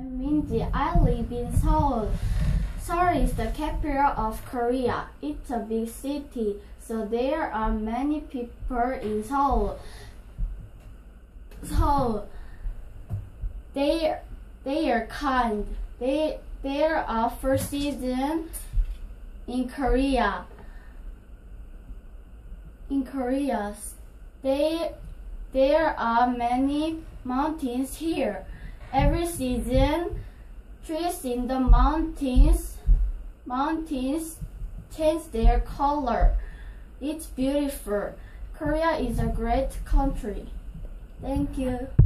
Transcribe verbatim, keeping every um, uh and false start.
I'm Minji. I live in Seoul. Seoul is the capital of Korea. It's a big city, so there are many people in Seoul. So they they are kind. They there are four seasons in Korea. In Korea, they there are many mountains here. Every season, trees in the mountains mountains change their color. It's beautiful. Korea is a great country. Thank you.